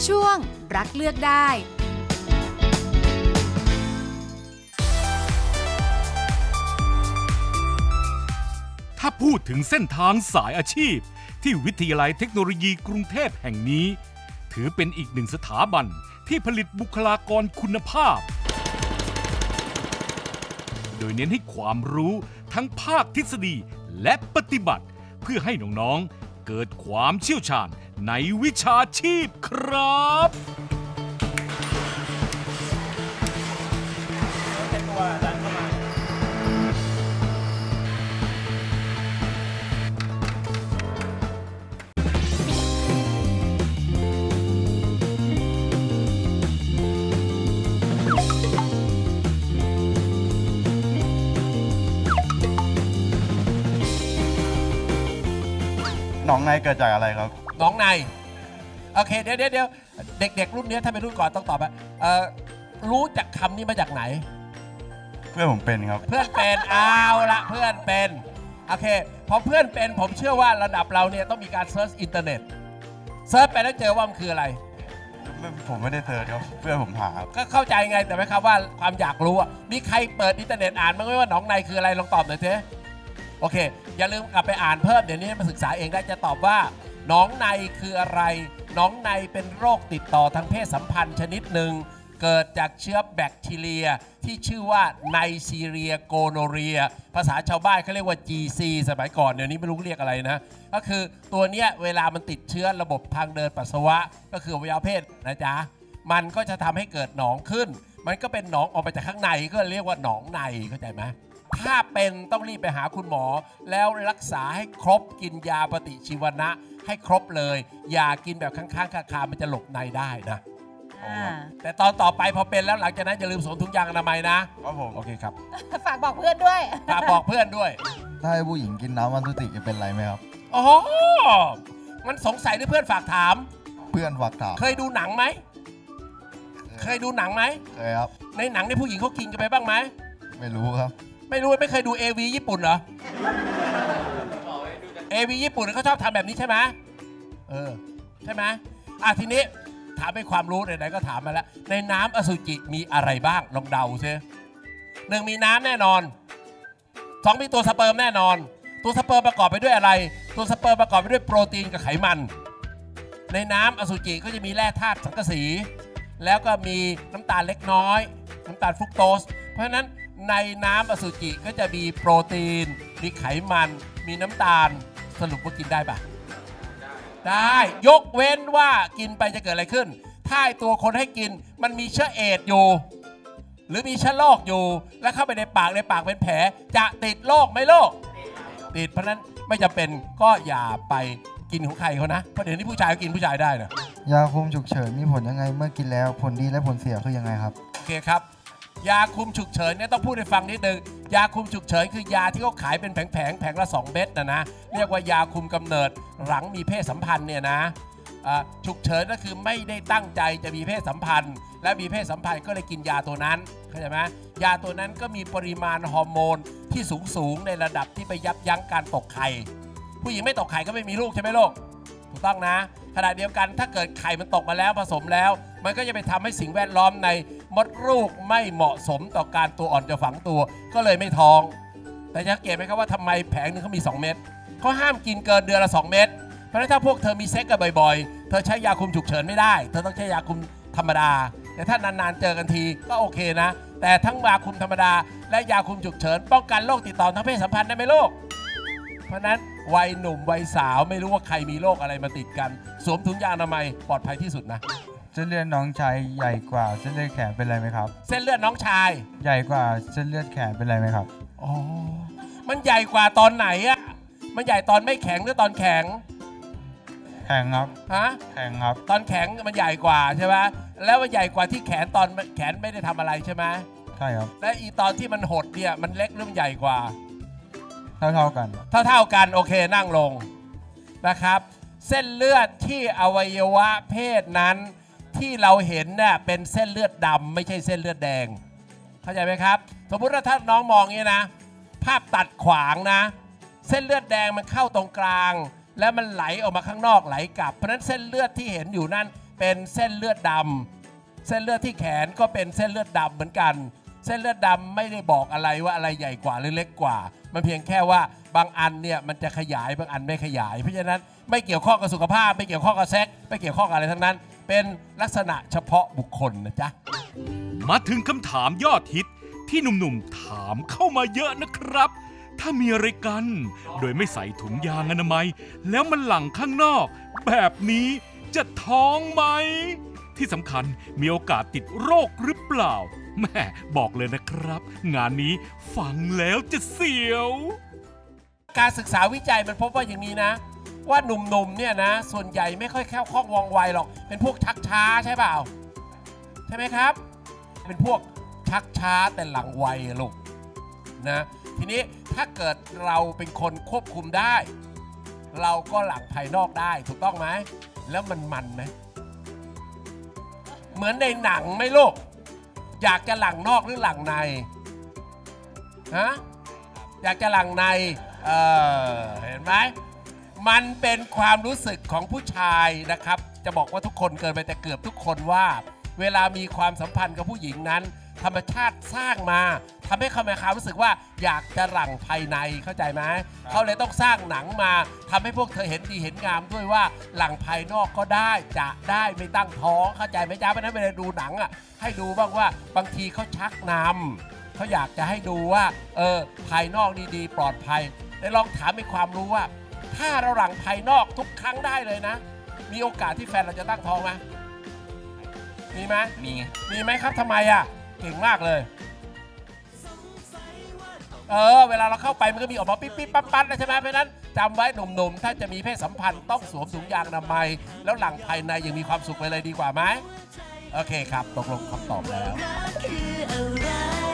ช่วงรักเลือกได้ถ้าพูดถึงเส้นทางสายอาชีพที่วิทยาลัยเทคโนโลยีกรุงเทพแห่งนี้ถือเป็นอีกหนึ่งสถาบันที่ผลิตบุคลากรคุณภาพโดยเน้นให้ความรู้ทั้งภาคทฤษฎีและปฏิบัติเพื่อให้น้องๆเกิดความเชี่ยวชาญในวิชาชีพครับหนองในเกิดจากอะไรครับหนองในโอเคเดี๋ยวเด็กๆรุ่นนี้ถ้าเป็นรุ่นก่อนต้องตอบรู้จักคำนี้มาจากไหนเพื่อนผมเป็นครับเพื่อนเป็นเอาละเพื่อนเป็นโอเคพอเพื่อนเป็นผมเชื่อว่าระดับเราเนี่ยต้องมีการเซิร์ชอินเทอร์เน็ตเซิร์ชไปแล้วเจอว่ามันคืออะไรผมไม่ได้เซิร์ชครับเพื่อนผมถามก็เข้าใจไงแต่ไม่ครับว่าความอยากรู้มีใครเปิดอินเทอร์เน็ตอ่านบ้างไหมว่าหนองในคืออะไรลองตอบหน่อยเถอะโอเคอย่าลืมกลับไปอ่านเพิ่มเดี๋ยวนี้มาศึกษาเองได้จะตอบว่าหนองในคืออะไรหนองในเป็นโรคติดต่อทางเพศสัมพันธ์ชนิดหนึ่งเกิดจากเชื้อแบคทีเรียที่ชื่อว่าไนซีเรียโกโนเรียภาษาชาวบ้านเขาเรียกว่า GC สมัยก่อนเดี๋ยวนี้ไม่รู้เรียกอะไรนะก็คือตัวเนี้ยเวลามันติดเชื้อระบบทางเดินปัสสาวะก็คืออวัยวะเพศนะจ๊ะมันก็จะทำให้เกิดหนองขึ้นมันก็เป็นหนองออกไปจากข้างในก็เรียกว่าหนองในเข้าใจไหมถ้าเป็นต้องรีบไปหาคุณหมอแล้วรักษาให้ครบกินยาปฏิชีวนะให้ครบเลยอย่ากินแบบข้างๆคาๆมันจะหลบในได้นะแต่ตอนต่อไปพอเป็นแล้วหลังจากนั้นอย่าลืมสวมถุงยางอนามัยนะครับผมโอเคครับฝากบอกเพื่อนด้วยฝากบอกเพื่อนด้วยถ้าให้ผู้หญิงกินน้ำอสุจิจะเป็นไรไหมครับโอ้โหมันสงสัยด้วยเพื่อนฝากถามเพื่อนฝากถามเคยดูหนังไหมเคยดูหนังไหมเคยครับในหนังในผู้หญิงเขากินกันไปบ้างไหมไม่รู้ครับไม่รู้ไม่เคยดู AV ญี่ปุ่นเหรอ AV ญี่ปุ่นเขาชอบทำแบบนี้ใช่ไหมใช่ไหมทีนี้ถามเป็นความรู้ไหนๆก็ถามมาแล้วในน้ำอสุจิมีอะไรบ้างลองเดาซิ1มีน้ำแน่นอน2มีตัวสเปิร์มแน่นอนตัวสเปิร์มประกอบไปด้วยอะไรตัวสเปิร์มประกอบไปด้วยโปรตีนกับไขมันในน้ำอสุจิก็จะมีแร่ธาตุสังกะสีแล้วก็มีน้ำตาลเล็กน้อยน้ำตาลฟรุกโตสเพราะฉะนั้นในน้ำอสุจิก็จะมีโปรตีนมีไขมันมีน้ำตาลสรุปว่ากินได้ปะได้ยกเว้นว่ากินไปจะเกิดอะไรขึ้นถ้าตัวคนให้กินมันมีเชื้อเอดส์อยู่หรือมีเชื้อโรคอยู่แล้วเข้าไปในปากเป็นแผลจะติดโรคไหมโรคติดเพราะนั้นไม่จำเป็นก็อย่าไปกินของใครเขานะเพราะเดี๋ยวนี้ผู้ชายก็กินผู้ชายได้นะยาคุมฉุกเฉินมีผลยังไงเมื่อกินแล้วผลดีและผลเสียคือยังไงครับโอเคครับยาคุมฉุกเฉินเนี่ยต้องพูดให้ฟังนิดนึงยาคุมฉุกเฉินคือยาที่เขาขายเป็นแผงละ2เม็ดนะเรียกว่ายาคุมกำเนิดหลังมีเพศสัมพันธ์เนี่ยนะฉุกเฉินก็คือไม่ได้ตั้งใจจะมีเพศสัมพันธ์และมีเพศสัมพันธ์ก็เลยกินยาตัวนั้นเข้าใจไหมยาตัวนั้นก็มีปริมาณฮอร์โมนที่สูงในระดับที่ไปยับยั้งการตกไข่ผู้หญิงไม่ตกไข่ก็ไม่มีลูกใช่ไหมลูกถูกต้องนะขณะเดียวกันถ้าเกิดไข่มันตกมาแล้วผสมแล้วมันก็จะไปทำให้สิ่งแวดล้อมในมดลูกไม่เหมาะสมต่อการตัวอ่อนจะฝังตัวก็เลยไม่ท้องแต่สังเกตไหมครับว่าทำไมแผงนึงเขามี2เม็ดเขาห้ามกินเกินเดือนละ2เม็ดเพราะฉะนั้นถ้าพวกเธอมีเซ็กกันบ่อยๆเธอใช้ยาคุมฉุกเฉินไม่ได้เธอต้องใช้ยาคุมธรรมดาแต่ถ้านานๆเจอกันทีก็โอเคนะแต่ทั้งยาคุมธรรมดาและยาคุมฉุกเฉินป้องกันโรคติดต่อทางเพศสัมพันธ์ได้ไหมลูกเพราะนั้นวัยหนุ่มวัยสาวไม่รู้ว่าใครมีโรคอะไรมาติดกันสวมถุงยางอนามัยปลอดภัยที่สุดนะเส้นเลือดน้องชายใหญ่กว่าเส้นเลือดแขนเป็นไรไหมครับเส้นเลือดน้องชายใหญ่กว่าเส้นเลือดแขนเป็นไรไหมครับอ๋อมันใหญ่กว่าตอนไหนอะมันใหญ่ตอนไม่แข็งหรือตอนแข็งแข็งครับแข็งครับตอนแข็งมันใหญ่กว่าใช่ไหมแล้วมันใหญ่กว่าที่แขนตอนแขนไม่ได้ทำอะไรใช่ไหมใช่ครับและอีตอนที่มันหดเนี่ยมันเล็กหรือมันใหญ่กว่าเท่ากันโอเคนั่งลงนะครับเส้นเลือดที่อวัยวะเพศนั้นที่เราเห็นเนี่ยเป็นเส้นเลือดดำไม่ใช่เส้นเลือดแดงเข้าใจไหมครับสมมุติว่าถ้าน้องมองอย่างนี้นะภาพตัดขวางนะเส้นเลือดแดงมันเข้าตรงกลางแล้วมันไหลออกมาข้างนอกไหลกลับเพราะฉะนั้นเส้นเลือดที่เห็นอยู่นั่นเป็นเส้นเลือดดำเส้นเลือดที่แขนก็เป็นเส้นเลือดดำเหมือนกัน เส้นเลือดดำไม่ได้บอกอะไรว่าอะไรใหญ่กว่าหรือเล็กกว่ามันเพียงแค่ว่าบางอันเนี่ยมันจะขยายบางอันไม่ขยายเพราะฉะนั้นไม่เกี่ยวข้องกับสุขภาพไม่เกี่ยวข้องกับเซ็กไม่เกี่ยวข้องกับอะไรทั้งนั้นเป็นลักษณะเฉพาะบุคคลนะจ๊ะมาถึงคำถามยอดฮิตที่หนุ่มๆถามเข้ามาเยอะนะครับ ถ้ามีอะไรกัน โดยไม่ใส่ถุงยางอนามัย แล้วมันหลั่งข้างนอก แบบนี้จะท้องไหม ที่สำคัญมีโอกาสติดโรคหรือเปล่าแม่บอกเลยนะครับ งานนี้ฟังแล้วจะเสียวการศึกษาวิจัยมันพบว่าอย่างนี้นะว่าหนุ่มๆเนี่ยนะส่วนใหญ่ไม่ค่อยแคล่วคล่องว่องไวหรอกเป็นพวกชักช้าใช่เปล่าใช่ไหมครับเป็นพวกชักช้าแต่หลังไวลูกนะทีนี้ถ้าเกิดเราเป็นคนควบคุมได้ เราก็หลังภายนอกได้ถูกต้องไหมแล้วมันไหมเหมือนในหนังไหมลูกอยากจะหลังนอกหรือหลังในฮะอยากจะหลังในเห็นไหมมันเป็นความรู้สึกของผู้ชายนะครับจะบอกว่าทุกคนเกินไปแต่เกือบทุกคนว่าเวลามีความสัมพันธ์กับผู้หญิงนั้นธรรมชาติสร้างมาทำให้เขามีความรู้สึกว่าอยากจะหลั่งภายในเข้าใจไหมเขาเลยต้องสร้างหนังมาทำให้พวกเธอเห็นดีเห็นงามด้วยว่าหลั่งภายนอกก็ได้จะได้ไม่ตั้งท้องเข้าใจไหมจ๊ะเพราะฉะนั้นเวลาดูหนังอ่ะให้ดูบ้างว่าบางทีเขาชักนำเขาอยากจะให้ดูว่าภายนอกดีๆปลอดภัยได้ลองถามมีความรู้ว่าถ้าเราหลั่งภายนอกทุกครั้งได้เลยนะมีโอกาสที่แฟนเราจะตั้งท้องไหมมีไหมมีไหมครับทำไมอ่ะเก่งมากเลยเวลาเราเข้าไปมันก็มีออกมาปิ๊บๆปั๊บๆนะใช่ไหมเพราะฉะนั้นจำไว้หนุ่มๆถ้าจะมีเพศสัมพันธ์ต้องสวมถุงยางอนามัยแล้วหลั่งภายในยังมีความสุขไปเลยดีกว่าไหมโอเคครับตกลงคำตอบแล้ว